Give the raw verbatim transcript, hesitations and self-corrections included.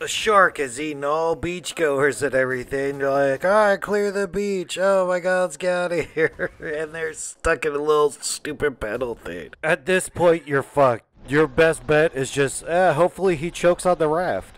a shark is eating all beachgoers and everything. They're like, alright, clear the beach. Oh my god, let's get out of here. And they're stuck in a little stupid pedal thing. At this point, you're fucked. Your best bet is just, uh, hopefully he chokes on the raft.